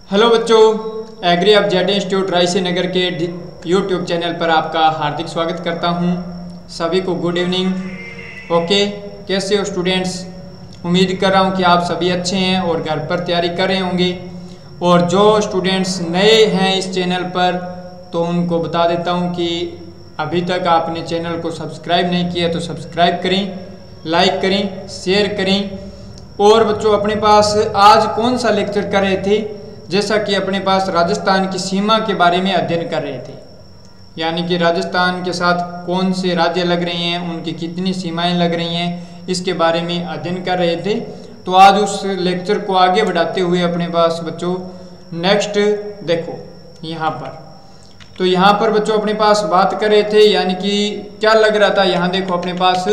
Hello बच्चों, agri object institute Raisi Nagar के YouTube channel पर आपका हार्दिक स्वागत करता हूं। सभी को गुड इवनिंग। ओके, कैसे हो स्टूडेंट्स? उम्मीद कर रहा हूं कि आप सभी अच्छे हैं और घर पर तैयारी कर रहे होंगे। और जो स्टूडेंट्स नए हैं इस चैनल पर तो उनको बता देता हूं कि अभी तक आपने चैनल को सब्सक्राइब नहीं किया तो सब्सक्राइब करें, लाइक करें, शेयर करें। और बच्चों, अपने पास आज कौन सा लेक्चर कर रहे थे? जैसा कि अपने पास राजस्थान की सीमा के बारे में अध्ययन कर रहे थे, यानी कि राजस्थान के साथ कौन से राज्य लग रहे हैं, उनकी कितनी सीमाएं लग रही हैं, इसके बारे में अध्ययन कर रहे थे। तो आज उस लेक्चर को आगे बढ़ाते हुए अपने पास बच्चों नेक्स्ट देखो यहाँ पर, तो यहाँ पर बच्चों अपने पास बात कर रहे थे, यानी कि क्या लग रहा था, यहाँ देखो अपने पास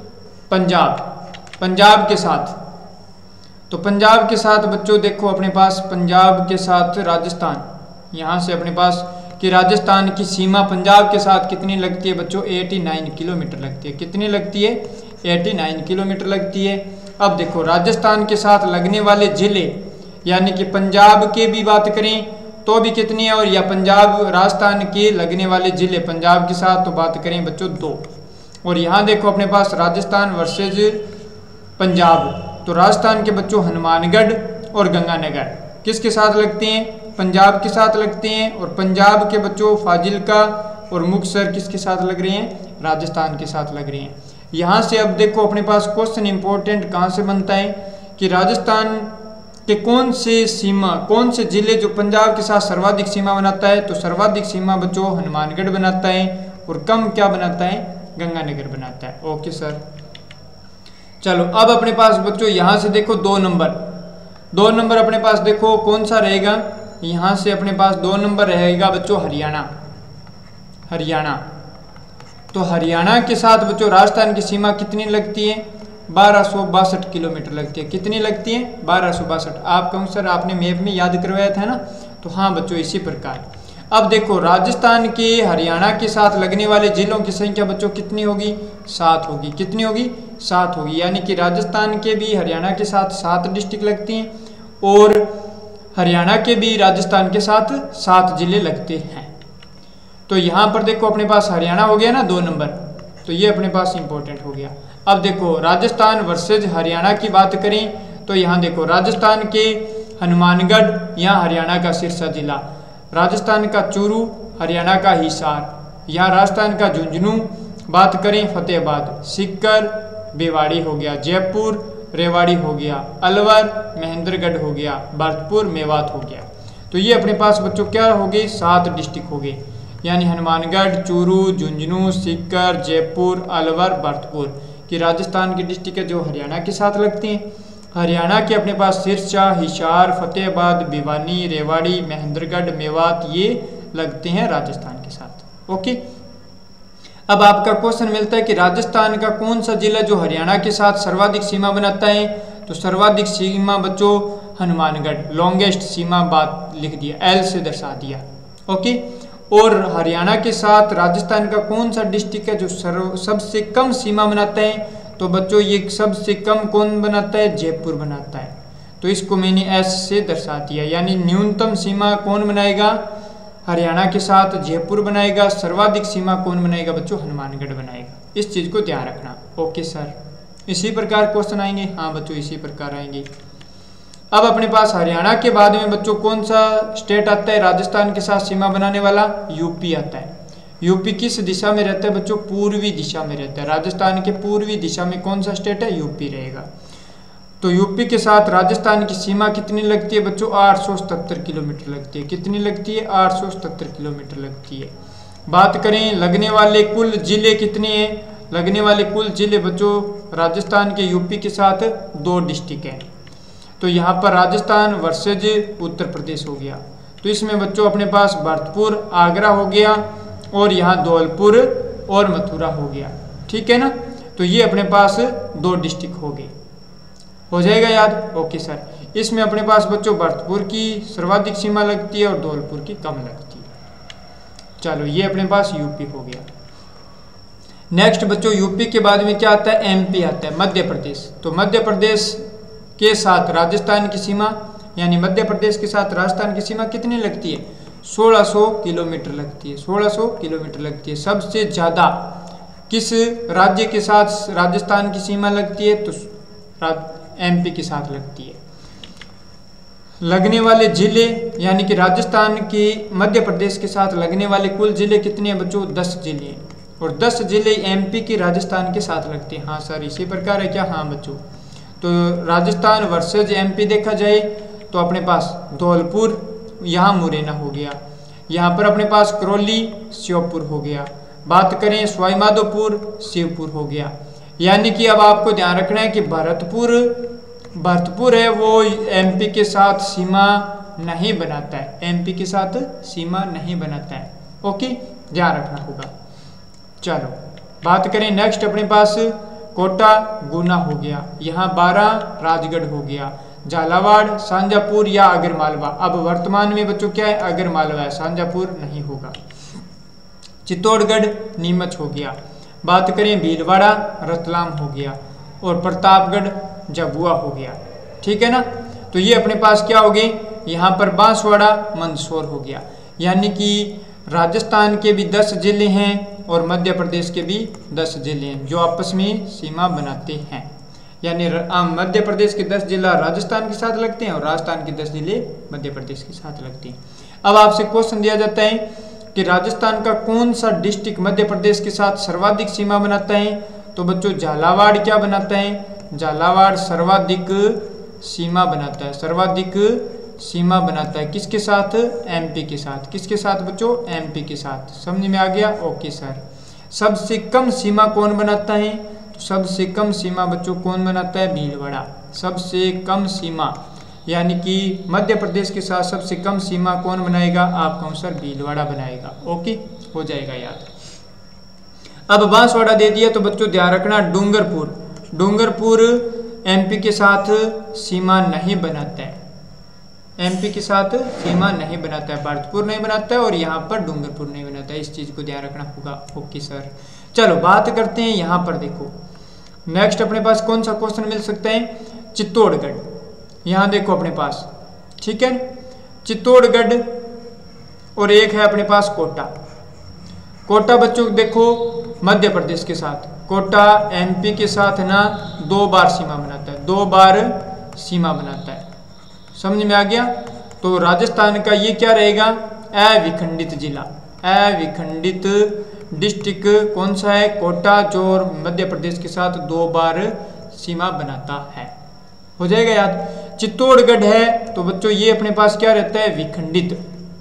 पंजाब के साथ, तो पंजाब के साथ बच्चों देखो अपने पास पंजाब के साथ राजस्थान, यहाँ से अपने पास कि राजस्थान की सीमा पंजाब के साथ कितनी लगती है बच्चों? 89 किलोमीटर लगती है। कितनी लगती है? 89 किलोमीटर लगती है। अब देखो राजस्थान के साथ लगने वाले जिले, यानी कि पंजाब के भी बात करें तो भी कितनी है, और या पंजाब राजस्थान के लगने वाले जिले पंजाब के साथ तो बात करें बच्चों 2। और यहाँ देखो अपने पास राजस्थान वर्सेज पंजाब, तो राजस्थान के बच्चों हनुमानगढ़ और गंगानगर किसके साथ लगते हैं? पंजाब के साथ लगते हैं। और पंजाब के बच्चों फाजिलका और मुक्तसर किसके साथ लग रहे हैं? राजस्थान के साथ लग रहे हैं। यहाँ से अब देखो अपने पास क्वेश्चन इंपॉर्टेंट कहाँ से बनता है कि राजस्थान के कौन से जिले जो पंजाब के साथ सर्वाधिक सीमा बनाता है? तो सर्वाधिक सीमा बच्चों हनुमानगढ़ बनाता है, और कम क्या बनाता है? गंगानगर बनाता है। ओके सर, चलो अब अपने पास बच्चों यहाँ से देखो 2 नंबर अपने पास देखो कौन सा रहेगा? यहाँ से अपने पास 2 नंबर रहेगा बच्चों हरियाणा। तो हरियाणा के साथ बच्चों राजस्थान की सीमा कितनी लगती है? 1262 किलोमीटर लगती है। कितनी लगती है? 1262। आप कहूँ सर आपने मैप में याद करवाया था ना? तो हाँ बच्चों, इसी प्रकार अब देखो राजस्थान के हरियाणा के साथ लगने वाले जिलों की संख्या बच्चों कितनी होगी? 7 होगी। कितनी होगी? 7 होगी। यानी कि राजस्थान के भी हरियाणा के साथ 7 डिस्ट्रिक्ट लगती हैं, और हरियाणा के भी राजस्थान के साथ 7 जिले लगते हैं। तो यहाँ पर देखो अपने पास हरियाणा हो गया ना 2 नंबर, तो ये अपने पास इंपॉर्टेंट हो गया। अब देखो राजस्थान वर्सेज हरियाणा की बात करें तो यहाँ देखो राजस्थान के हनुमानगढ़, यहाँ हरियाणा का सिरसा जिला, राजस्थान का चूरू, हरियाणा का हिसार, यहाँ राजस्थान का झुंझुनू, बात करें फतेहाबाद, सीकर, बेवाड़ी हो गया, जयपुर, रेवाड़ी हो गया, अलवर, महेंद्रगढ़ हो गया, भरतपुर, मेवात हो गया। तो ये अपने पास बच्चों क्या हो गए? 7 डिस्ट्रिक्ट हो गए, यानी हनुमानगढ़, चूरू, झुंझुनू, सीकर, जयपुर, अलवर, भरतपुर की राजस्थान की डिस्ट्रिक्ट है जो हरियाणा के साथ लगती हैं। हरियाणा के अपने पास सिरसा, हिसार, फतेहाबाद, भिवानी, रेवाड़ी, महेंद्रगढ़, मेवात ये लगते हैं राजस्थान के साथ। ओके, अब आपका क्वेश्चन मिलता है कि राजस्थान का कौन सा जिला जो हरियाणा के साथ सर्वाधिक सीमा बनाता है? तो सर्वाधिक सीमा बच्चों हनुमानगढ़, लॉन्गेस्ट सीमा बात लिख दिया, L से दर्शा दिया। ओके, और हरियाणा के साथ राजस्थान का कौन सा डिस्ट्रिक्ट है जो सबसे कम सीमा बनाता है? तो बच्चों ये सबसे कम कौन बनाता है? जयपुर बनाता है। तो इसको मैंने S से दर्शा दिया, यानी न्यूनतम सीमा कौन बनाएगा? हरियाणा के साथ जयपुर बनाएगा। सर्वाधिक सीमा कौन बनाएगा बच्चों? हनुमानगढ़ बनाएगा। इस चीज़ को ध्यान रखना। ओके सर, इसी प्रकार क्वेश्चन आएंगे? हाँ बच्चों, इसी प्रकार आएंगे। अब अपने पास हरियाणा के बाद में बच्चों कौन सा स्टेट आता है राजस्थान के साथ सीमा बनाने वाला? यूपी आता है। यूपी किस दिशा में रहता है बच्चों? पूर्वी दिशा में रहता है। राजस्थान के पूर्वी दिशा में कौन सा स्टेट है? यूपी रहेगा। तो यूपी के साथ राजस्थान की सीमा कितनी लगती है बच्चों? 877 किलोमीटर लगती है। कितनी लगती है? 877 किलोमीटर लगती है। बात करें लगने वाले कुल जिले कितने हैं? लगने वाले कुल जिले बच्चों राजस्थान के यूपी के साथ 2 डिस्ट्रिक्ट हैं। तो यहाँ पर राजस्थान वर्सेज उत्तर प्रदेश हो गया, तो इसमें बच्चों अपने पास भरतपुर, आगरा हो गया, और यहाँ धौलपुर और मथुरा हो गया। ठीक है ना? तो ये अपने पास 2 डिस्ट्रिक्ट हो गए। हो जाएगा याद? ओके सर, इसमें अपने पास बच्चों भरतपुर की सर्वाधिक सीमा लगती है और धौलपुर की कम लगती है। चलो ये अपने पास यूपी हो गया। नेक्स्ट बच्चों यूपी के बाद में क्या आता है? MP आता है, मध्य प्रदेश। तो मध्य प्रदेश के साथ राजस्थान की सीमा यानी मध्य प्रदेश के साथ राजस्थान की सीमा कितनी लगती है? 1600 किलोमीटर लगती है। 1600 किलोमीटर लगती है। सबसे ज़्यादा किस राज्य के साथ राजस्थान की सीमा लगती है? तो MP के साथ लगती है। लगने वाले जिले यानी कि राजस्थान की मध्य प्रदेश के साथ लगने वाले कुल जिले कितने हैं बच्चों? 10 जिले हैं, और 10 जिले MP की राजस्थान के साथ लगते हैं। हाँ सर, इसी प्रकार है क्या? हाँ बच्चों। तो राजस्थान वर्सेज MP देखा जाए तो अपने पास धौलपुर, यहाँ मुरैना हो गया, यहाँ पर अपने पास करौली, श्योपुर हो गया। बात करें सवाईमाधोपुर, शिवपुर हो गया। यानी कि अब आपको ध्यान रखना है कि भरतपुर है वो MP के साथ सीमा नहीं बनाता है, MP के साथ सीमा नहीं बनाता है। ओके, ध्यान रखना होगा। चलो बात करें नेक्स्ट, अपने पास कोटा, गुना हो गया, यहाँ 12 राजगढ़ हो गया, झालावाड़, सांजापुर या आगरमालवा। अब वर्तमान में बच्चों क्या है? आगरमालवा है, सांजापुर नहीं होगा। चित्तौड़गढ़, नीमच हो गया। बात करें भीलवाड़ा, रतलाम हो गया, और प्रतापगढ़, झाबुआ हो गया। ठीक है ना? तो ये अपने पास क्या हो गए? यहाँ पर बांसवाड़ा, मंदसौर हो गया। यानी कि राजस्थान के भी 10 जिले हैं और मध्य प्रदेश के भी 10 जिले हैं जो आपस में सीमा बनाते हैं। यानी मध्य प्रदेश के 10 जिला राजस्थान के साथ लगते हैं और राजस्थान के 10 जिले मध्य प्रदेश के साथ लगते हैं। अब आपसे क्वेश्चन दिया जाता है कि राजस्थान का कौन सा डिस्ट्रिक्ट मध्य प्रदेश के साथ सर्वाधिक सीमा बनाता है? तो बच्चों झालावाड़ क्या बनाता है? झालावाड़ सर्वाधिक सीमा बनाता है, सर्वाधिक सीमा बनाता है। किसके साथ? MP के साथ। किसके साथ बच्चों? MP के साथ। समझ में आ गया? Okay sir. सबसे कम सीमा कौन बनाता है? तो सबसे कम सीमा बच्चों कौन बनाता है? भीलवाड़ा। सबसे कम सीमा यानी कि मध्य प्रदेश के साथ सबसे कम सीमा कौन बनाएगा? आपका आंसर भीलवाड़ा बनाएगा। ओके, हो जाएगा याद। अब बांसवाड़ा दे दिया तो बच्चों ध्यान रखना, डूंगरपुर MP के साथ सीमा नहीं बनाता है, MP के साथ सीमा नहीं बनाता है, भरतपुर नहीं बनाता है और यहाँ पर डूंगरपुर नहीं बनाता है। इस चीज़ को ध्यान रखना होगा। Okay sir. चलो बात करते हैं यहाँ पर, देखो नेक्स्ट अपने पास कौन सा क्वेश्चन मिल सकता है? चित्तौड़गढ़। यहाँ देखो अपने पास, ठीक है, चित्तौड़गढ़ और एक है अपने पास कोटा। कोटा बच्चों देखो मध्य प्रदेश के साथ, कोटा MP के साथ ना 2 बार सीमा बनाता है, 2 बार सीमा बनाता है। समझ में आ गया? तो राजस्थान का ये क्या रहेगा? अविखंडित जिला, अविखंडित डिस्ट्रिक्ट कौन सा है? कोटा, जो मध्य प्रदेश के साथ 2 बार सीमा बनाता है। हो जाएगा याद। चित्तौड़गढ़ है तो बच्चों ये अपने पास क्या रहता है? विखंडित,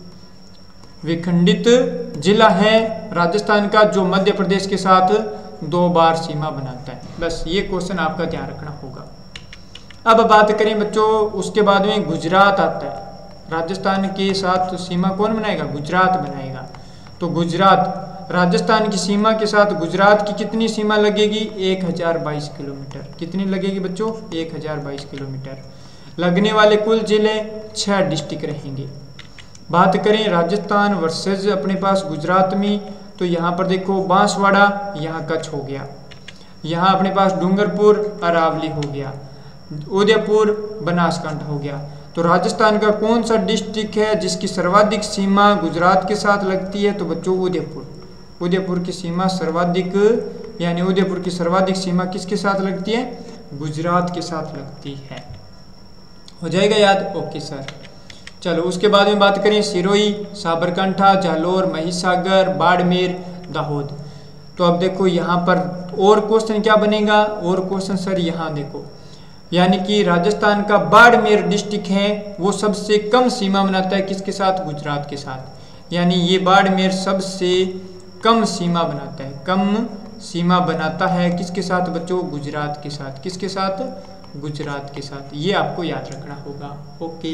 विखंडित जिला है राजस्थान का जो मध्य प्रदेश के साथ 2 बार सीमा बनाता है। बस ये क्वेश्चन आपका ध्यान रखना होगा। अब बात करें बच्चों, उसके बाद में गुजरात आता है। राजस्थान के साथ सीमा कौन बनाएगा? गुजरात बनाएगा। तो गुजरात, राजस्थान की सीमा के साथ गुजरात की कितनी सीमा लगेगी? 1022 किलोमीटर। कितनी लगेगी बच्चों? 1022 किलोमीटर। लगने वाले कुल जिले 6 डिस्ट्रिक्ट रहेंगे। बात करें राजस्थान वर्सेज अपने पास गुजरात में, तो यहाँ पर देखो बांसवाड़ा, यहाँ कच्छ हो गया, यहाँ अपने पास डूंगरपुर, अरावली हो गया, उदयपुर, बनासकांठा हो गया। तो राजस्थान का कौन सा डिस्ट्रिक्ट है जिसकी सर्वाधिक सीमा गुजरात के साथ लगती है? तो बच्चों उदयपुर। उदयपुर की सीमा सर्वाधिक, यानी उदयपुर की सर्वाधिक सीमा किसके साथ लगती है? गुजरात के साथ लगती है। हो जाएगा याद? Okay sir. चलो उसके बाद में बात करें सिरोही, साबरकांठा, जालौर, महिसागर, बाड़मेर, दाहोद। तो अब देखो यहाँ पर और क्वेश्चन क्या बनेगा? और क्वेश्चन सर यहाँ देखो, यानी कि राजस्थान का बाड़मेर डिस्ट्रिक्ट है वो सबसे कम सीमा बनाता है किसके साथ? गुजरात के साथ। यानी ये बाड़मेर सबसे कम सीमा बनाता है, कम सीमा बनाता है किसके साथ बच्चों? गुजरात के साथ। किसके साथ? गुजरात के साथ। ये आपको याद रखना होगा। ओके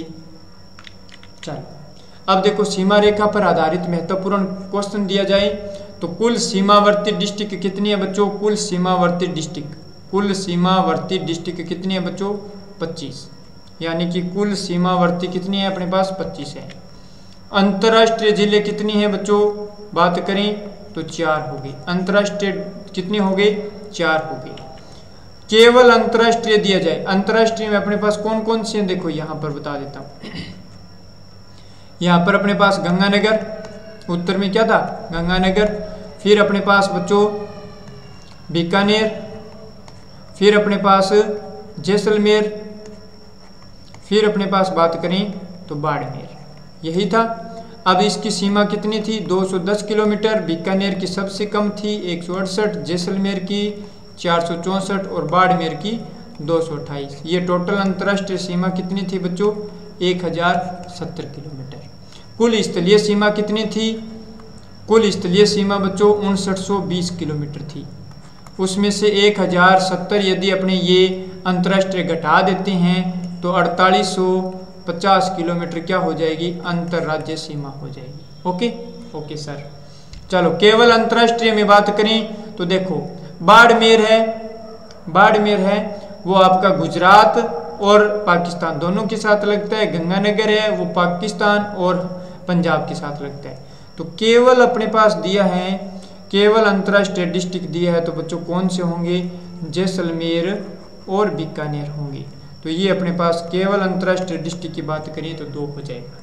चलो अब देखो सीमा रेखा पर आधारित महत्वपूर्ण क्वेश्चन दिया जाए तो कुल सीमावर्ती डिस्ट्रिक्ट कितनी है बच्चों? कुल सीमावर्ती डिस्ट्रिक्ट, कुल सीमावर्ती डिस्ट्रिक्ट कितनी है बच्चों? 25। यानी कि कुल सीमावर्ती कितनी है अपने पास? 25 है। अंतर्राष्ट्रीय जिले कितनी है बच्चों? बात करें तो 4 हो गई। अंतर्राष्ट्रीय कितने हो गए? 4 हो गए। केवल अंतरराष्ट्रीय दिया जाए, अंतरराष्ट्रीय में अपने पास कौन कौन से हैं देखो यहां पर बता देता हूं। यहां पर अपने पास गंगानगर, उत्तर में क्या था गंगानगर, फिर अपने पास बच्चों बीकानेर, फिर अपने पास जैसलमेर, फिर अपने पास बात करें तो बाड़मेर, यही था। अब इसकी सीमा कितनी थी 210 किलोमीटर, बीकानेर की सबसे कम थी 168, जैसलमेर की 464 और बाड़मेर की 228। ये टोटल अंतर्राष्ट्रीय सीमा कितनी थी बच्चों 1070 किलोमीटर। कुल स्थलीय सीमा कितनी थी, कुल स्थलीय सीमा बच्चों 5920 किलोमीटर थी। उसमें से 1070 यदि अपने ये अंतर्राष्ट्रीय घटा देते हैं तो 4850 किलोमीटर क्या हो जाएगी अंतर्राज्यीय सीमा हो जाएगी। Okay okay sir. चलो केवल अंतर्राष्ट्रीय में बात करें तो देखो बाड़मेर है, बाड़मेर है वो आपका गुजरात और पाकिस्तान दोनों के साथ लगता है। गंगानगर है वो पाकिस्तान और पंजाब के साथ लगता है। तो केवल अपने पास दिया है, केवल अंतर्राष्ट्रीय डिस्ट्रिक्ट दिया है तो बच्चों कौन से होंगे जैसलमेर और बीकानेर होंगे। तो ये अपने पास केवल अंतर्राष्ट्रीय डिस्ट्रिक्ट की बात करें तो 2 हो जाएगा।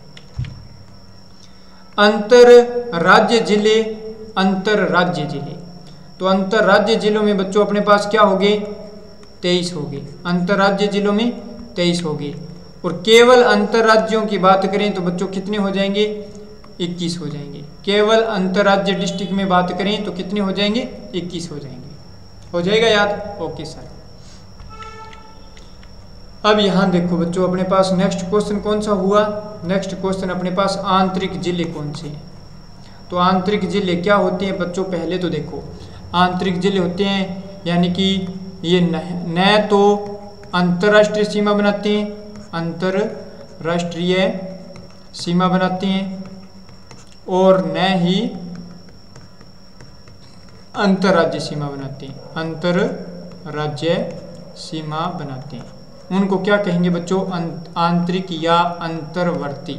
अंतरराज्य जिले, अंतरराज्य जिले तो अंतरराज्य जिलों में बच्चों अपने पास क्या हो गए 23 हो गए, अंतरराज्य जिलों में 23 हो गए। और केवल अंतरराज्यों की बात करें तो बच्चों कितने हो जाएंगे 21 हो जाएंगे। केवल अंतरराज्य डिस्ट्रिक्ट में बात करें तो कितने हो जाएंगे 21 हो जाएंगे। हो जाएगा याद। Okay sir. अब यहां देखो बच्चों अपने पास नेक्स्ट क्वेश्चन कौन सा हुआ, नेक्स्ट क्वेश्चन अपने पास आंतरिक जिले कौन से हैं। तो आंतरिक जिले क्या होते हैं बच्चों, पहले तो देखो आंतरिक जिले होते हैं यानी कि ये न तो अंतर्राष्ट्रीय सीमा बनाते हैं, अंतर्राष्ट्रीय सीमा बनाते हैं और न ही अंतर्राज्य सीमा बनाते हैं, अंतर्राज्य सीमा बनाते हैं। उनको क्या कहेंगे बच्चों आंतरिक या अंतर्वर्ती,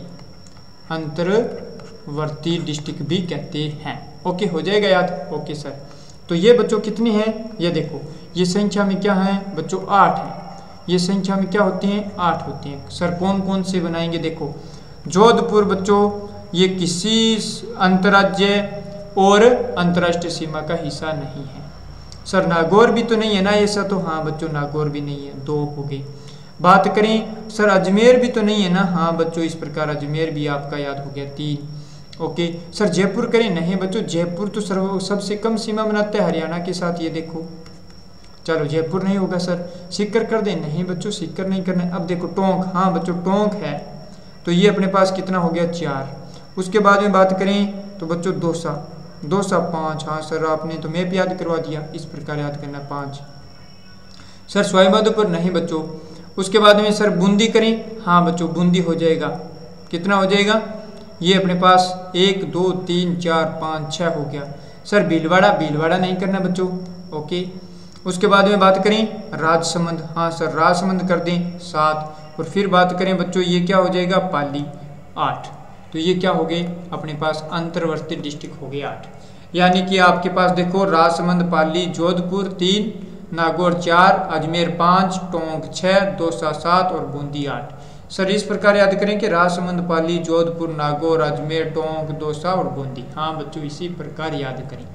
अंतर्वर्ती डिस्ट्रिक्ट भी कहते हैं। ओके हो जाएगा याद। Okay sir. तो ये बच्चों कितनी है ये देखो, ये संख्या में क्या है बच्चों 8 है। ये संख्या में क्या होती हैं 8 होती हैं। सर कौन कौन से बनाएंगे देखो जोधपुर बच्चों ये किसी अंतर्राज्य और अंतर्राष्ट्रीय सीमा का हिस्सा नहीं है। सर नागौर भी तो नहीं है ना ऐसा, तो हाँ बच्चों नागौर भी नहीं है, 2 हो गई। बात करें सर अजमेर भी तो नहीं है ना, हाँ बच्चों इस प्रकार अजमेर भी आपका याद हो गया 3। ओके सर जयपुर करें, नहीं बच्चों जयपुर तो सबसे कम सीमा बनाता है हरियाणा के साथ, ये देखो। चलो जयपुर नहीं होगा सर। सीकर कर दें, नहीं बच्चों सीकर नहीं करना है। अब देखो टोंक, हाँ बच्चों टोंक है तो ये अपने पास कितना हो गया 4। उसके बाद में बात करें तो बच्चों दौसा, दौसा 5, हाँ सर आपने तो मैप याद करवा दिया, इस प्रकार याद करना 5। सर सवाईमाधोपुर नहीं बच्चों। उसके बाद में सर बूंदी करें, हाँ बच्चों बूंदी हो जाएगा, कितना हो जाएगा ये अपने पास 1 2 3 4 5 6 हो गया। सर भीलवाड़ा, भीलवाड़ा नहीं करना बच्चों। ओके उसके बाद में बात करें राजसमंद, हाँ सर राजसमंद कर दें 7। और फिर बात करें बच्चों ये क्या हो जाएगा पाली 8। तो ये क्या हो गए अपने पास अंतर्वर्ती डिस्ट्रिक्ट हो गए 8। यानी कि आपके पास देखो राजसमंद, पाली, जोधपुर 3, नागौर 4, अजमेर 5, टोंक 6, दौसा 7 और बूंदी 8। सर इस प्रकार याद करें कि राजसमंद, पाली, जोधपुर, नागौर, अजमेर, टोंक, दौसा और बूंदी। हाँ बच्चों इसी प्रकार याद करें।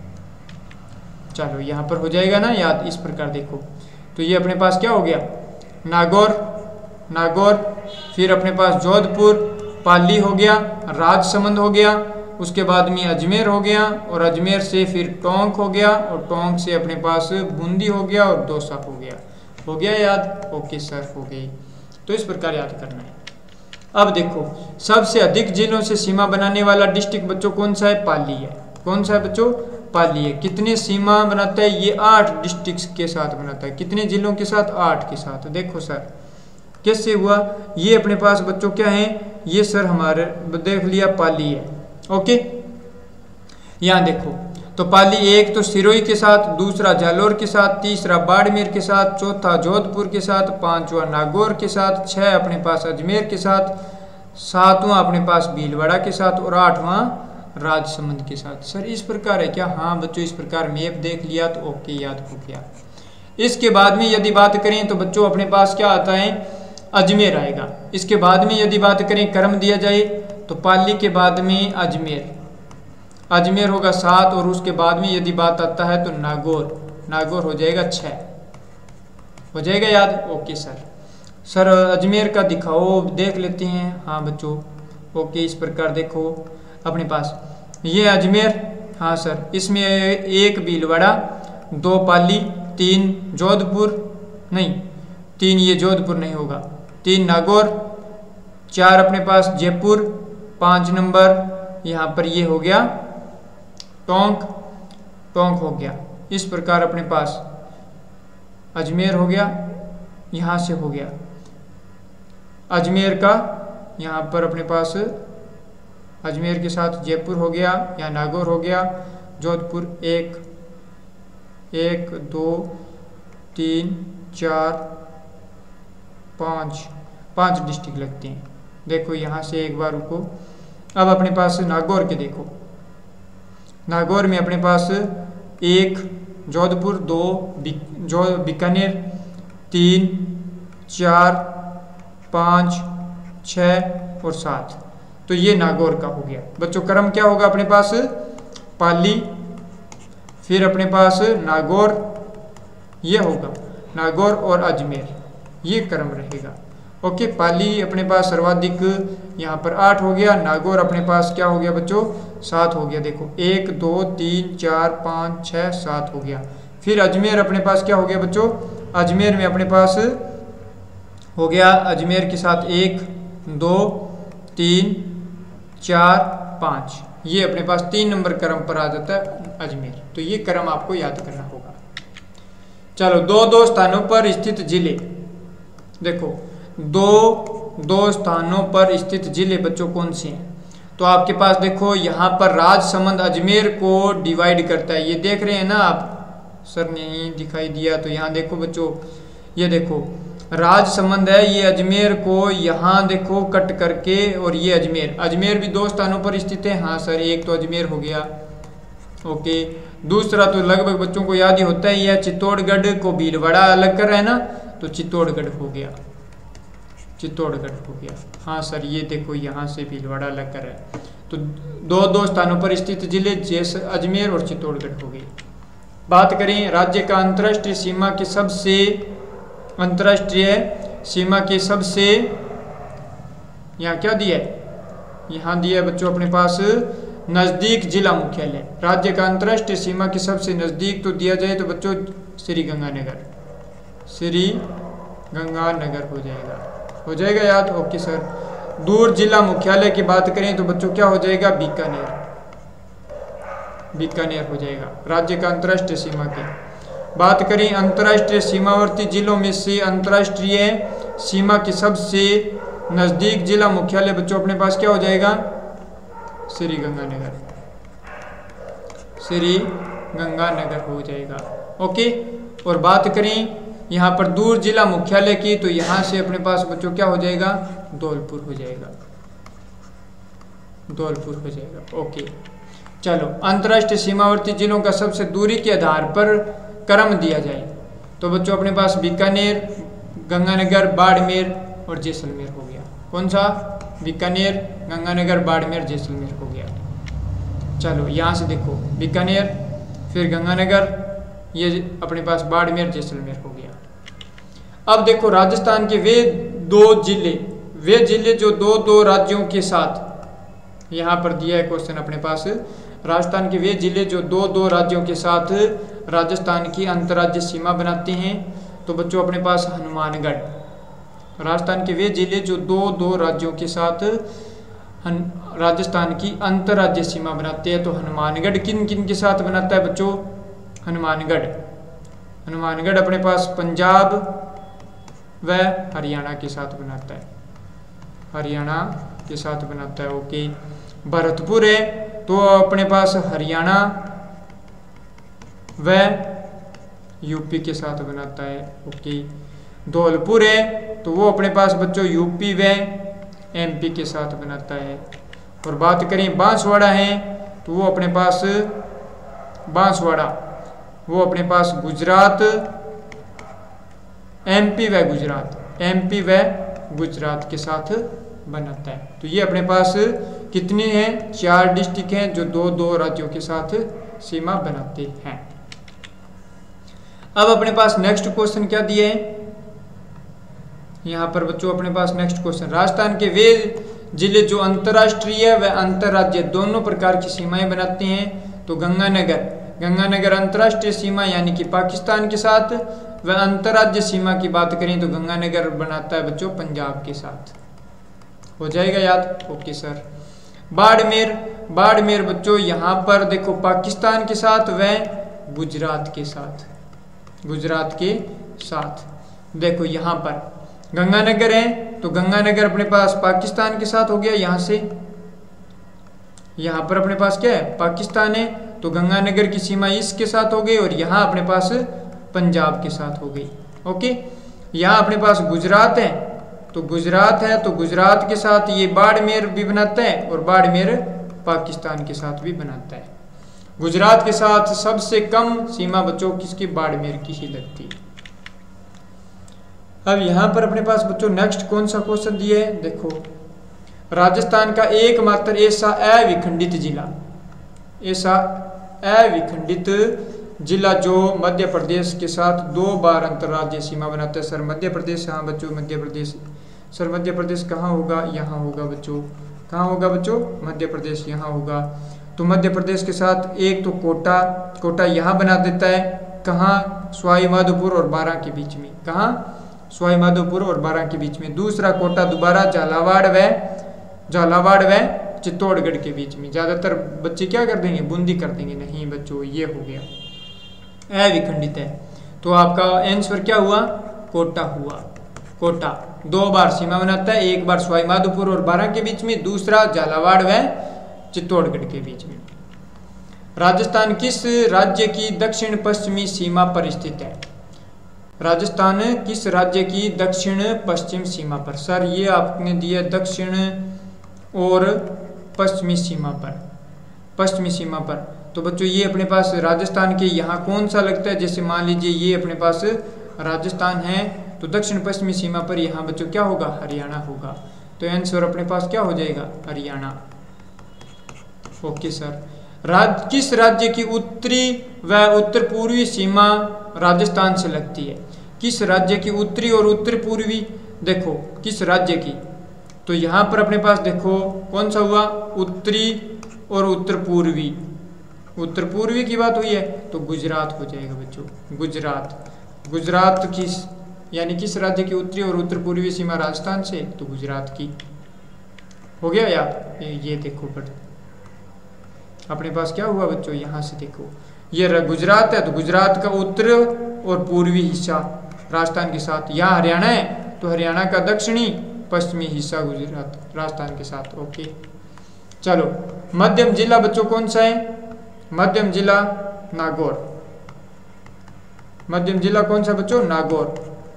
चलो यहाँ पर हो जाएगा ना याद, इस प्रकार देखो। तो ये अपने पास क्या हो गया नागौर, नागौर, फिर अपने पास जोधपुर, पाली हो गया, राजसमंद हो गया, उसके बाद में अजमेर हो गया और अजमेर से फिर टोंक हो गया और टोंक से अपने पास बूंदी हो गया और दौसा हो गया। हो गया याद। ओके सर हो गई। तो इस प्रकार याद करना है। अब देखो सबसे अधिक जिलों से सीमा बनाने वाला डिस्ट्रिक्ट बच्चों कौन सा है पाली है। कौन सा है बच्चों पाली है। कितने सीमा बनाता है ये 8 डिस्ट्रिक्ट के साथ बनाता है। कितने जिलों के साथ 8 के साथ। देखो सर कैसे हुआ ये अपने पास बच्चों क्या है ये सर हमारे देख लिया पाली है। ओके यहाँ देखो तो पाली एक तो सिरोही के साथ, दूसरा जालोर के साथ, तीसरा बाड़मेर के साथ, चौथा जोधपुर के साथ, 5वां नागौर के साथ, 6 अपने पास अजमेर के साथ, 7वां अपने पास भीलवाड़ा के साथ और 8वां राजसमंद के साथ। सर इस प्रकार है क्या। हाँ बच्चों इस प्रकार मैप देख लिया तो ओके याद हो गया। इसके बाद में यदि बात करें तो बच्चों अपने पास क्या आता है, अजमेर आएगा। इसके बाद में यदि बात करें क्रम दिया जाए तो पाली के बाद में अजमेर होगा 7, और उसके बाद में यदि बात आता है तो नागौर हो जाएगा 6। हो जाएगा याद? ओके सर अजमेर का दिखाओ, देख लेते हैं। हाँ बच्चों ओके, इस प्रकार देखो अपने पास ये अजमेर, हाँ सर, इसमें 1 भीलवाड़ा, 2 पाली, 3 जोधपुर, नहीं 3 ये जोधपुर नहीं होगा, 3 नागौर, 4 अपने पास जयपुर, 5 नंबर यहाँ पर ये हो गया टोंक हो गया। इस प्रकार अपने पास अजमेर हो गया, यहाँ से हो गया अजमेर का, यहाँ पर अपने पास अजमेर के साथ जयपुर हो गया, यहाँ नागौर हो गया, जोधपुर 1 2 3 4 5 डिस्ट्रिक्ट लगते हैं। देखो यहाँ से एक बार रुको, अब अपने पास नागौर के देखो, नागौर में अपने पास 1 जोधपुर, 2 बीकानेर, 3 4 5 6 और 7, तो ये नागौर का हो गया। बच्चों क्रम क्या होगा अपने पास, पाली, फिर अपने पास नागौर, ये होगा नागौर और अजमेर, ये क्रम रहेगा। ओके, पाली अपने पास सर्वाधिक यहाँ पर 8 हो गया, नागौर अपने पास क्या हो गया बच्चों 7 हो गया। देखो 1 2 3 4 5 6 7 हो गया। फिर अजमेर अपने पास क्या हो गया बच्चों, अजमेर में अपने पास हो गया अजमेर के साथ 1 2 3 4 5, ये अपने पास 3 नंबर क्रम पर आ जाता है अजमेर। तो ये क्रम आपको याद करना होगा। चलो 2 स्थानों पर स्थित जिले, देखो 2 स्थानों पर स्थित जिले बच्चों कौन से हैं, तो आपके पास देखो यहाँ पर राजसमंद अजमेर को डिवाइड करता है, ये देख रहे हैं ना आप, सर नहीं दिखाई दिया तो यहाँ देखो बच्चों, ये देखो राजसमंद है, ये अजमेर को यहाँ देखो कट करके, और ये अजमेर भी 2 स्थानों पर स्थित है। हाँ सर, एक तो अजमेर हो गया, ओके। दूसरा तो लगभग बच्चों को याद ही होता है, यह चित्तौड़गढ़ को भीलवाड़ा अलग कर रहा है ना, तो चित्तौड़गढ़ हो गया। हाँ सर, ये देखो यहाँ से भीलवाड़ा अलग कर रहा है, तो 2 स्थानों पर स्थित जिले जैसे अजमेर और चित्तौड़गढ़ हो गई। बात करें राज्य का अंतर्राष्ट्रीय सीमा के सबसे यहाँ क्या दिया है, यहाँ दिया है बच्चों अपने पास नज़दीक जिला मुख्यालय। राज्य का अंतर्राष्ट्रीय सीमा के सबसे नज़दीक तो दिया जाए तो बच्चों श्री गंगानगर हो जाएगा याद? Okay sir. दूर जिला मुख्यालय की बात करें तो बच्चों क्या हो जाएगा, बीकानेर हो जाएगा। राज्य का अंतर्राष्ट्रीय सीमा की बात करें, अंतर्राष्ट्रीय सीमावर्ती जिलों में से अंतर्राष्ट्रीय सीमा के सबसे नज़दीक जिला मुख्यालय बच्चों अपने पास क्या हो जाएगा, श्री गंगानगर हो जाएगा। ओके, और बात करें यहाँ पर दूर जिला मुख्यालय की, तो यहाँ से अपने पास बच्चों क्या हो जाएगा, धौलपुर हो जाएगा। ओके, चलो अंतर्राष्ट्रीय सीमावर्ती जिलों का सबसे दूरी के आधार पर क्रम दिया जाए तो बच्चों अपने पास बीकानेर, गंगानगर, बाड़मेर और जैसलमेर हो गया। कौन सा, बीकानेर, गंगानगर, बाड़मेर, जैसलमेर हो गया। चलो यहाँ से देखो बीकानेर, फिर गंगानगर, ये अपने पास बाड़मेर, जैसलमेर हो गया। अब देखो राजस्थान के वे जिले जो 2 राज्यों के साथ, यहाँ पर दिया है क्वेश्चन अपने पास, राजस्थान के वे जिले जो 2 राज्यों के साथ राजस्थान की अंतर्राज्यीय सीमा बनाते हैं, तो बच्चों अपने पास हनुमानगढ़। राजस्थान के वे जिले जो 2 राज्यों के साथ राजस्थान की अंतर्राज्यीय सीमा बनाते हैं, तो हनुमानगढ़ किन किन के साथ बनाता है बच्चों, हनुमानगढ़ अपने पास पंजाब व हरियाणा के साथ बनाता है। ओके, भरतपुर है तो अपने पास हरियाणा व यूपी के साथ बनाता है। ओके, धौलपुर है तो वो अपने पास बच्चों यूपी व एमपी के साथ बनाता है। और बात करें बांसवाड़ा है तो वो अपने पास गुजरात एमपी व गुजरात, एमपी व गुजरात के साथ बनाता है। तो ये अपने पास कितनी हैं, 4 डिस्ट्रिक्ट हैं जो 2-2 राज्यों के साथ सीमा बनाते हैं। अब अपने पास नेक्स्ट क्वेश्चन क्या दिए हैं यहाँ पर बच्चों, अपने पास नेक्स्ट क्वेश्चन, राजस्थान के वे जिले जो अंतर्राष्ट्रीय व अंतर्राज्य दोनों प्रकार की सीमाएं बनाते हैं। तो गंगानगर अंतर्राष्ट्रीय सीमा यानी कि पाकिस्तान के साथ, व अंतर्राज्य सीमा की बात करें तो गंगानगर बनाता है बच्चों पंजाब के साथ। हो जाएगा याद? Okay sir. बाड़मेर बच्चों यहाँ पर देखो पाकिस्तान के साथ व गुजरात के साथ। देखो यहाँ पर गंगानगर है तो गंगानगर अपने पास पाकिस्तान के साथ हो गया, यहाँ से यहाँ पर अपने पास क्या है, पाकिस्तान है, तो गंगानगर की सीमा इसके साथ हो गई, और यहाँ अपने पास पंजाब के साथ हो गई। ओके, यहाँ अपने पास गुजरात है तो गुजरात के साथ ये बाड़मेर भी बनाता है, और बाड़मेर पाकिस्तान के साथ भी बनाता है। गुजरात के साथ सबसे कम सीमा बच्चों किसकी, बाड़मेर की ही लगती है। अब यहाँ पर अपने पास बच्चों नेक्स्ट कौन सा क्वेश्चन दिया है, देखो राजस्थान का एकमात्र ऐसा अविखंडित जिला जो मध्य प्रदेश के साथ 2 बार अंतर्राज्यीय सीमा बनाता है। सर मध्य प्रदेश, हाँ बच्चों मध्य प्रदेश। सर मध्य प्रदेश कहाँ होगा, यहाँ होगा बच्चों। कहाँ होगा बच्चों, मध्य प्रदेश यहाँ होगा। तो मध्य प्रदेश के साथ एक तो कोटा यहाँ बना देता है, कहाँ, सवाई माधोपुर और बारां के बीच में। कहाँ, सवाई माधोपुर और बारां के बीच में। दूसरा कोटा दोबारा झालावाड़ व चित्तौड़गढ़ के बीच में। ज्यादातर बच्चे क्या कर देंगे, बूंदी कर देंगे। नहीं बच्चों, ये हो गया अविखंडित है। तो आपका आंसर क्या हुआ, कोटा हुआ। कोटा 2 बार सीमा बनाता है, एक बार सवाई माधोपुर और बारां के बीच में, दूसरा झालावाड़ व चित्तौड़गढ़ के बीच में। राजस्थान किस राज्य की दक्षिण पश्चिमी सीमा पर स्थित है? राजस्थान किस राज्य की दक्षिण पश्चिम सीमा पर? सर ये आपने दिया दक्षिण और पश्चिमी सीमा पर। तो बच्चों ये अपने पास राजस्थान के यहाँ कौन सा लगता है, जैसे मान लीजिए ये अपने पास राजस्थान है, तो दक्षिण पश्चिमी सीमा पर यहाँ बच्चों क्या होगा, हरियाणा होगा। तो आंसर अपने पास क्या हो जाएगा, हरियाणा। Okay sir. किस राज्य की उत्तरी व उत्तर पूर्वी सीमा राजस्थान से लगती है? किस राज्य की उत्तरी और उत्तर पूर्वी, देखो किस राज्य की, तो यहाँ पर अपने पास देखो कौन सा हुआ, उत्तरी और उत्तर पूर्वी। उत्तर पूर्वी की बात हुई है तो गुजरात हो जाएगा बच्चों, गुजरात किस, यानी किस राज्य की उत्तरी और उत्तर पूर्वी सीमा राजस्थान से, तो गुजरात की। हो गया याद? ये देखो बट अपने पास क्या हुआ बच्चों, यहाँ से देखो ये गुजरात है तो गुजरात का उत्तर और पूर्वी हिस्सा राजस्थान के साथ। यहाँ हरियाणा है तो हरियाणा का दक्षिणी पश्चिमी हिस्सा गुजरात राजस्थान के साथ। ओके चलो, मध्यम जिला बच्चों कौन सा है? मध्यम जिला नागौर। मध्यम जिला कौन सा बच्चों? नागौर।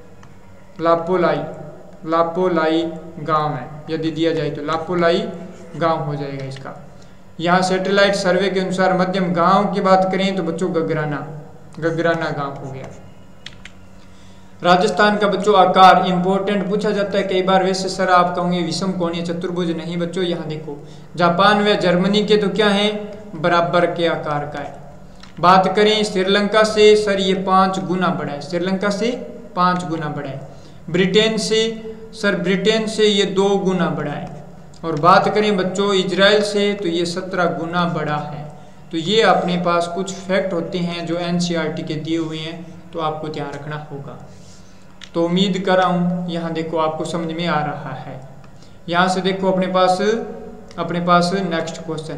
लापोलाई गांव है, यदि दिया जाए तो लापोलाई गांव हो जाएगा इसका। यहाँ सैटेलाइट सर्वे के अनुसार मध्यम गांव की बात करें तो बच्चों गगराना गांव हो गया। राजस्थान का बच्चों आकार इंपॉर्टेंट पूछा जाता है कई बार। वैसे सर आप कहोगे विषम कोणीय चतुर्भुज, नहीं बच्चों यहाँ देखो जापान व जर्मनी के तो क्या है, बराबर के आकार का है। बात करें श्रीलंका से, सर ये 5 गुना बड़ा है, श्रीलंका से 5 गुना बड़ा है। ब्रिटेन से, सर ब्रिटेन से ये 2 गुना बड़ा है। और बात करें बच्चों इजराइल से तो ये 17 गुना बड़ा है। तो ये अपने पास कुछ फैक्ट होते हैं जो एनसीईआरटी के दिए हुए हैं, तो आपको ध्यान रखना होगा। तो उम्मीद कर रहा हूँ यहाँ देखो आपको समझ में आ रहा है। यहाँ से देखो अपने पास नेक्स्ट क्वेश्चन,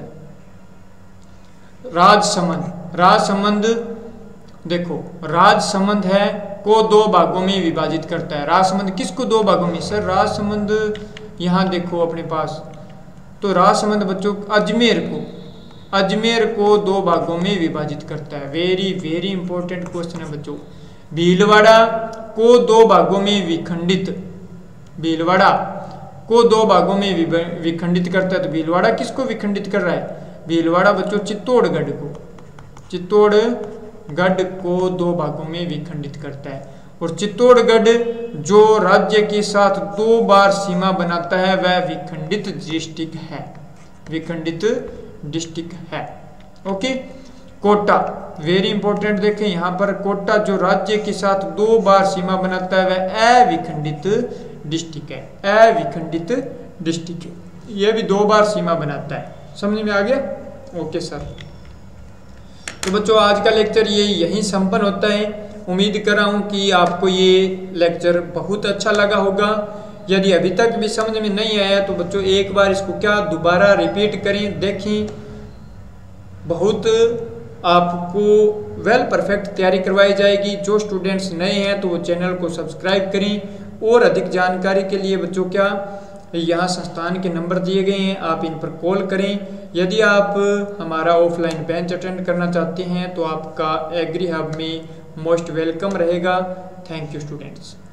राजसमंद देखो राजसमंद है को 2 भागों में विभाजित करता है। राजसमंद किसको 2 भागों में? सर राजसमंद यहाँ देखो अपने पास, तो राजसमंद बच्चों अजमेर को 2 भागों में विभाजित करता है। वेरी वेरी इंपॉर्टेंट क्वेश्चन है बच्चों। भीलवाड़ा को 2 भागों में विखंडित करता है। तो भीलवाड़ा किसको विखंडित कर रहा है? भीलवाड़ा बच्चों चित्तौड़गढ़ को 2 भागों में विखंडित करता है। और चित्तौड़गढ़ जो राज्य के साथ 2 बार सीमा बनाता है वह विखंडित डिस्ट्रिक्ट है, विखंडित डिस्ट्रिक्ट है। ओके, कोटा वेरी इंपॉर्टेंट, देखें यहाँ पर कोटा जो राज्य के साथ 2 बार सीमा बनाता है वह अविखंडित डिस्ट्रिक्ट है, अविखंडित डिस्ट्रिक्ट है, यह भी 2 बार सीमा बनाता है। समझ में आ गया? Okay sir. तो बच्चों आज का लेक्चर ये यहीं संपन्न होता है। उम्मीद कर रहा हूँ कि आपको ये लेक्चर बहुत अच्छा लगा होगा। यदि अभी तक भी समझ में नहीं आया तो बच्चों एक बार इसको क्या दोबारा रिपीट करें, देखें, बहुत आपको वेल परफेक्ट तैयारी करवाई जाएगी। जो स्टूडेंट्स नए हैं तो वो चैनल को सब्सक्राइब करें और अधिक जानकारी के लिए बच्चों क्या यहाँ संस्थान के नंबर दिए गए हैं, आप इन पर कॉल करें। यदि आप हमारा ऑफलाइन बैच अटेंड करना चाहते हैं तो आपका एग्री हब में मोस्ट वेलकम रहेगा। Thank you students.